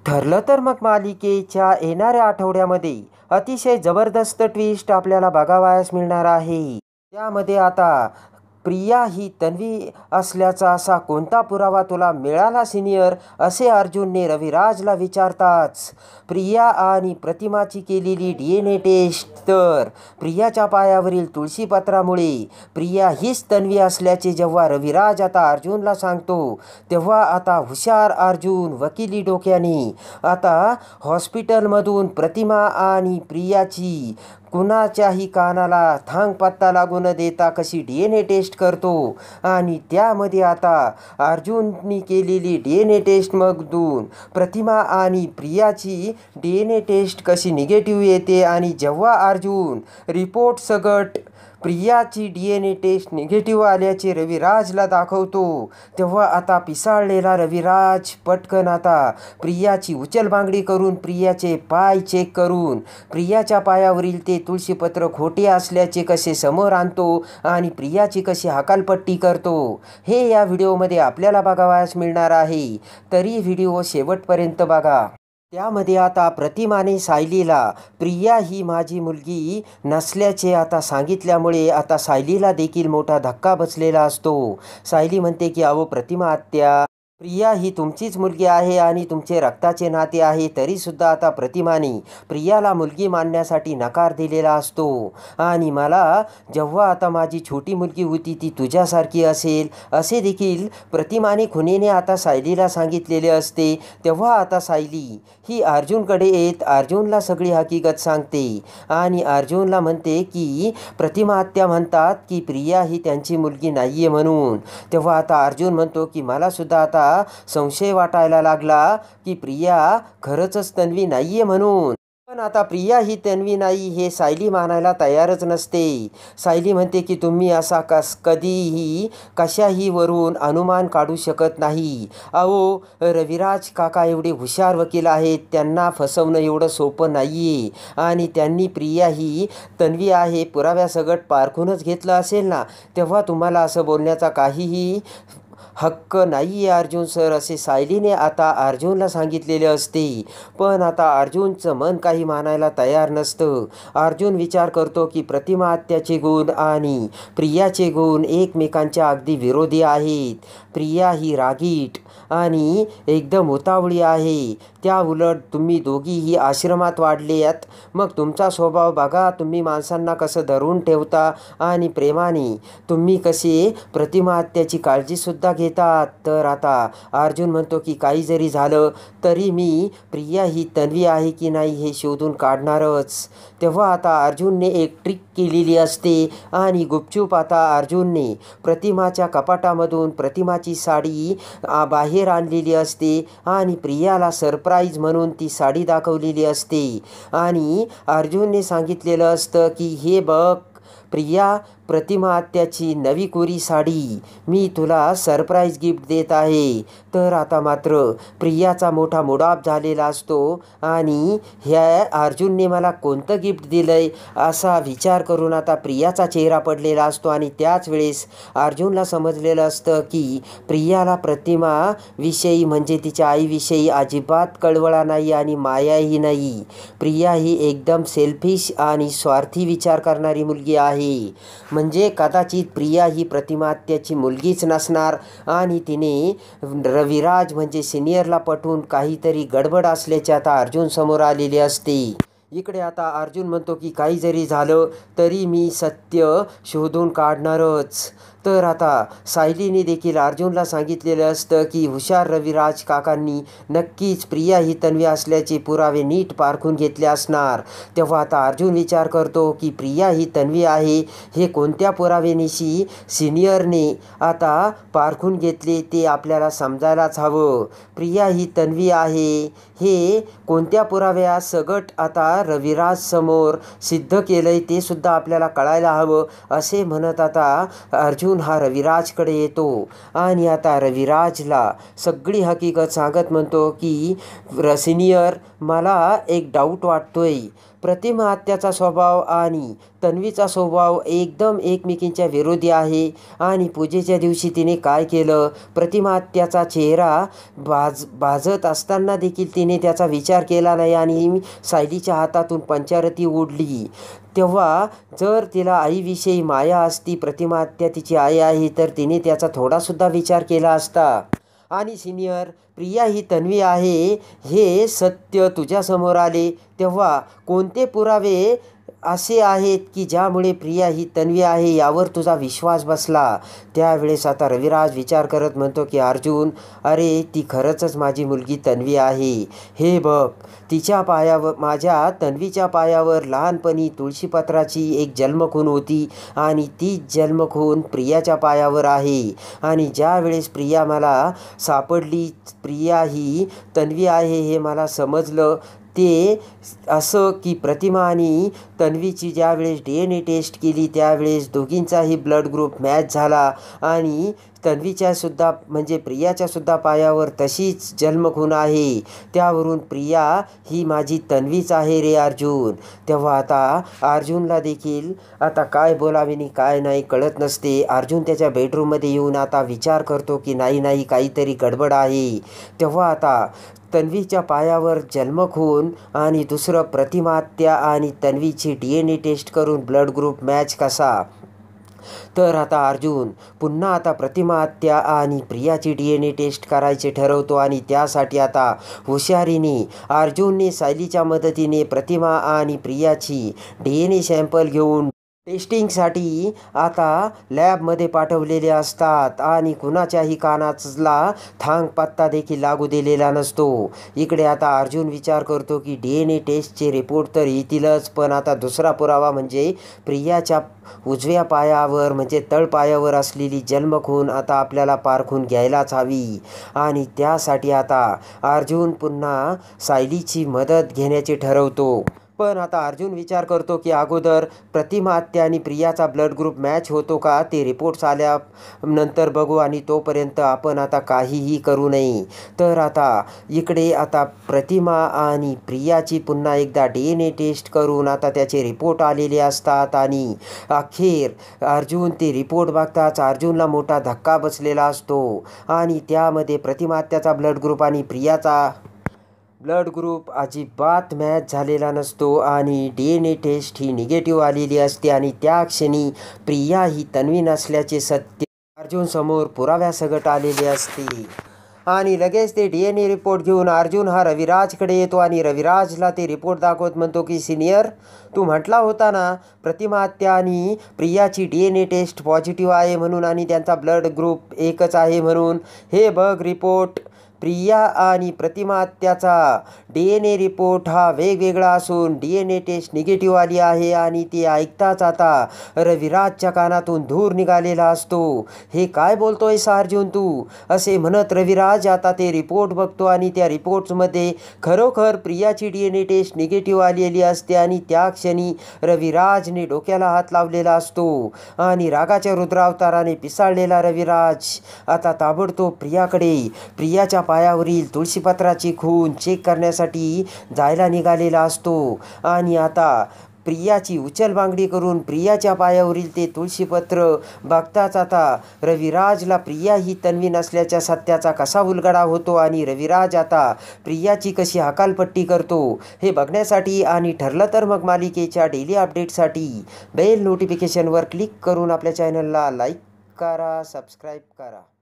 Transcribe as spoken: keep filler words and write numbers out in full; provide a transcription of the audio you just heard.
ठरलं तर मग मालिकेच्या येणाऱ्या आठवड्यामध्ये अतिशय जबरदस्त ट्विस्ट आपल्याला बघावयास मिळणार आहे. त्यामध्ये आता प्रिया ही तन्वी असल्याचा असा कोणता पुरावा तुला मिळाला सिनियर, असे अर्जुनने रविराजला विचारताच प्रिया आणि प्रतिमाची केलेली डी एन ए टेस्ट तर प्रियाच्या पायावरील तुळशीपत्रामुळे प्रिया हीच तन्वी असल्याचे जेव्हा रविराज आता अर्जुनला सांगतो, तेव्हा आता हुशार अर्जुन वकिली डोक्याने आता हॉस्पिटलमधून प्रतिमा आणि प्रियाची कुणाच्याही कानाला थांग पत्ता लागू न देता कशी डी एन ए टेस्ट करतो आणि त्यामध्ये आता अर्जुननी केलेली डी एन ए टेस्टमधून प्रतिमा आणि प्रियाची डी एन ए टेस्ट कशी निगेटिव्ह येते आणि जेव्हा अर्जुन रिपोर्ट सगट प्रियाची D N A test negative आल्याचे रविराजला दाखवतो, तेव्हा आता पिसाळलेला रविराज पटकन आता प्रियाची उचलबांगडी करून प्रियाचे पाय चेक करून प्रियाच्या पायावरील ते तुळशीपत्र खोटे असल्याचे कसे समोर आणतो आणि प्रियाची कशी हकालपट्टी करतो, हे या व्हिडिओमध्ये आपल्याला बघावयास मिळणार आहे. तरी व्हिडिओ शेवटपर्यंत बघा. त्यामध्ये आता प्रतिमाने सायलीला प्रिया ही माझी मुलगी नसल्याचे आता सांगितल्यामुळे आता सायलीला देखील मोठा धक्का बसलेला असतो. सायली म्हणते की अहो प्रतिमा आत्या, प्रिया ही तुमचीच मुलगी आहे आणि तुमचे रक्ताचे नाते आहे, तरीसुद्धा आता प्रतिमाने प्रियाला मुलगी मानण्यासाठी नकार दिलेला असतो आणि मला जेव्हा आता माझी छोटी मुलगी होती ती तुझ्यासारखी असेल असे देखील प्रतिमाने खुनेने आता सायलीला सांगितलेले असते. तेव्हा आता सायली ही अर्जुनकडे येत अर्जुनला सगळी हकीकत सांगते आणि अर्जुनला म्हणते की प्रतिमा आत्या म्हणतात की प्रिया ही त्यांची मुलगी नाही आहे म्हणून. तेव्हा आता अर्जुन म्हणतो की मलासुद्धा आता संशय वाटायला लागला की प्रिया खरंच तन्वी नाहीये म्हणून. पण आता प्रिया ही तन्वी नाही हे सायली मानायला तयारच नसते. सायली म्हणते की तुम्ही असा कस कधीही कशाही वरून अनुमान काढू शकत नाही. अहो रविराज काका एवढे हुशार वकील आहेत, त्यांना फसवणं एवढं सोपं नाही आहे आणि त्यांनी प्रिया ही तन्वी आहे पुराव्यासकट पारखूनच घेतलं असेल ना, तेव्हा तुम्हाला असं बोलण्याचा काहीही हक्क नाही आहे अर्जुन सर, असे सायलीने आता अर्जुनला सांगितलेले असते. पण आता अर्जुनचं मन काही मानायला तयार नसतं. अर्जुन विचार करतो की प्रतिमा आत्याचे गुण आणि प्रियाचे गुण एकमेकांच्या अगदी विरोधी आहेत. प्रिया ही रागीट आणि एकदम उतावळी आहे, त्या उलट तुम्ही दोघीही आश्रमात वाढलेत, मग तुमचा स्वभाव बघा, तुम्ही माणसांना कसं धरून ठेवता आणि प्रेमाने तुम्ही कसे प्रतिमा आत्याची काळजीसुद्धा घेतात. तर आता अर्जुन म्हणतो की काही जरी झालं तरी मी प्रिया ही तन्वी आहे की नाही हे शोधून काढणारच. तेव्हा आता अर्जुनने एक ट्रिक केलेली असते आणि गुपचूप आता अर्जुनने प्रतिमाच्या कपाटामधून प्रतिमाची साडी बाहेर आणलेली असते आणि प्रियाला सरप्राईज म्हणून ती साडी दाखवलेली असते आणि अर्जुनने सांगितलेलं असतं की हे बघ प्रिया, प्रतिमा आत्याची नवी कोरी साडी मी तुला सरप्राईज गिफ्ट देत आहे. तर आता मात्र प्रियाचा मोठा मुडाप झालेला असतो आणि ह्या अर्जुनने मला कोणतं गिफ्ट दिलं आहे असा विचार करून आता प्रियाचा चेहरा पडलेला असतो आणि त्याच वेळेस अर्जुनला समजलेलं असतं की प्रियाला प्रतिमाविषयी म्हणजे तिच्या आईविषयी अजिबात कळवळा नाही आणि मायाही नाही. प्रिया ही एकदम सेल्फिश आणि स्वार्थी विचार करणारी मुलगी आहे. म्हणजे कदाचित प्रिया ही प्रतिमा आत्याची मुलगीच नसणार आणि तिने रविराज म्हणजे सिनियरला पटवून काहीतरी गडबड असल्याचे आता अर्जुन समोर आलेले असते. इकडे आता अर्जुन म्हणतो की काही जरी झालं तरी मी सत्य शोधून काढणारच. तर आता सायलीने देखील अर्जुनला सांगितलेलं असतं की हुशार रविराज काकांनी नक्कीच प्रिया ही तन्वी असल्याचे पुरावे नीट पारखून घेतले असणार. तेव्हा आता अर्जुन विचार करतो की प्रिया ही तन्वी आहे हे कोणत्या पुराव्यानिशी सिनियरने आता पारखून घेतले ते आपल्याला समजायलाच हवं. प्रिया ही तन्वी आहे हे कोणत्या पुराव्या सगट आता रविराज समोर सिद्ध केलंय ते सुद्धा आपल्याला कळायला हवं. असे म्हणत आता अर्जुन हा रविराजकडे येतो आणि आता रविराजला सगळी हकीकत सांगत म्हणतो की सिनियर मला एक डाऊट वाटतोय. प्रतिमा आत्याचा स्वभाव आणि तन्वीचा स्वभाव एकदम एकमेकींच्या विरोधी आहे. आणि पूजेच्या दिवशी तिने काय केलं, प्रतिमा आत्याचा चेहरा भाज भाजत असताना देखील तिने त्याचा विचार केला नाही आणि सायलीच्या हातातून पंचारती उडली. तेव्हा जर तिला आईविषयी माया असती, प्रतिमा आत्या तिची आई आहे, तर तिने त्याचा थोडासुद्धा विचार केला असता. आणि सिनियर, प्रिया ही तन्वी आहे हे सत्य तुझ्यासमोर आले तेव्हा कोणते पुरावे असे आहेत की ज्यामुळे प्रिया ही तन्वी आहे यावर तुझा विश्वास बसला? त्यावेळेस आता रविराज विचार करत म्हणतो की अर्जुन, अरे ती खरंच माझी मुलगी तन्वी आहे. हे बघ, तिच्या पायावर, माझ्या तन्वीच्या पायावर लहानपणी तुळशीपत्राची एक जन्मखून होती आणि तीच जन्मखून प्रियाच्या पायावर आहे. आणि ज्या वेळेस प्रिया मला सापडली, प्रिया ही तन्वी आहे हे मला समजलं, ते असं की प्रतिमा आणि तन्वीची ज्यावेळेस डी एन ए टेस्ट केली त्यावेळेस दोघींचाही ब्लड ग्रुप मॅच झाला आणि तन्वीच्यासुद्धा म्हणजे प्रियाच्यासुद्धा पायावर तशीच जन्मखून आहे. त्यावरून प्रिया ही माझी तन्वीच आहे रे अर्जुन. तेव्हा आता अर्जुनला देखील आता काय बोलावे आणि काय नाही कळत नसते. अर्जुन त्याच्या बेडरूममध्ये येऊन आता विचार करतो की नाही नाही काहीतरी गडबड आहे. तेव्हा आता तन्वीच्या पायावर जन्मखून आणि दुसरं प्रतिमा आत्या आणि तन्वीची डी एन ए टेस्ट करून ब्लड ग्रुप मॅच कसा? तर आता अर्जुन पुन्हा आता प्रतिमा आत्या आणि प्रियाची डी एन ए टेस्ट करायचे ठरवतो आणि त्यासाठी आता हुशारीने अर्जुनने सायलीच्या मदतीने प्रतिमा आणि प्रियाची डी एन ए सॅम्पल घेऊन टेस्टिंगसाठी आता लॅबमध्ये पाठवलेले असतात आणि कुणाच्याही कानाला थांग पत्ता देखील लागू दिलेला नसतो. इकडे आता अर्जुन विचार करतो की डी एन ए टेस्टचे रिपोर्ट तर येतीलच, पण आता दुसरा पुरावा म्हणजे प्रियाच्या उजव्या पायावर म्हणजे तळपायावर असलेली जन्मखून आता आपल्याला पारखून घ्यायलाच हवी. आणि त्यासाठी आता अर्जुन पुन्हा सायलीची मदत घेण्याचे ठरवतो. पण आता अर्जुन विचार करतो की अगोदर प्रतिमा आत्या आणि प्रियाचा ब्लड ग्रुप मॅच होतो का ते रिपोर्ट्स आल्यानंतर बघू आणि तोपर्यंत आपण आता काहीही करू नये. तर आता इकडे आता प्रतिमा आणि प्रियाची पुन्हा एकदा डी एन ए टेस्ट करून आता त्याचे रिपोर्ट आलेले असतात आणि अखेर अर्जुन ते रिपोर्ट बघताच अर्जुनला मोठा धक्का बसलेला असतो आणि त्यामध्ये प्रतिमा आत्याचा ब्लड ग्रुप आणि प्रियाचा ब्लड ग्रुप अजिबात मॅच झालेला नसतो आणि डी एन ए टेस्ट ही निगेटिव्ह आलेली असते. आणि त्या क्षणी प्रिया ही तन्वी नसल्याचे सत्य अर्जुन समोर पुराव्यासकट आलेले असते. आणि लगेच ते डी एन ए रिपोर्ट घेऊन अर्जुन हा रविराजकडे येतो आणि रविराजला ते रिपोर्ट दाखवत म्हणतो की सिनियर, तू म्हटला होता ना प्रतिमा आत्या आणि प्रियाची D N A test positive आहे म्हणून आणि त्यांचा ब्लड ग्रुप एकच आहे म्हणून. हे बघ रिपोर्ट, प्रिया आणि प्रतिमा आत्याचा डी एन ए रिपोर्ट हा वेगवेगळा असून D N A test negative आली आहे. आणि ते ऐकताच आता रविराजच्या कानातून धूर निघालेला असतो. हे काय बोलतोयस अर्जुन तू, असे म्हणत रविराज आता ते रिपोर्ट बघतो आणि त्या रिपोर्ट्समध्ये खरोखर प्रियाची D N A test negative आलेली असते. आणि त्या क्षणी रविराजने डोक्याला हात लावलेला असतो आणि रागाच्या रुद्रावताराने पिसाळलेला रविराज आता ताबडतोब प्रियाकडे प्रियाच्या पायावरील तुळशीपत्राची खून चेक करण्यासाठी जायला निघालेला असतो. आणि आता प्रियाची उचलबांगडी करून प्रियाच्या पायावरील ते तुळशीपत्र बघताच आता रविराजला प्रिया ही तन्वी नसल्याच्या सत्याचा कसा उलगडा होतो आणि रविराज आता प्रियाची कशी हकालपट्टी करतो हे बघण्यासाठी आणि ठरलं तर मग मालिकेच्या डेली अपडेटसाठी बेल नोटिफिकेशनवर क्लिक करून आपल्या चॅनलला लाईक करा, सबस्क्राईब करा.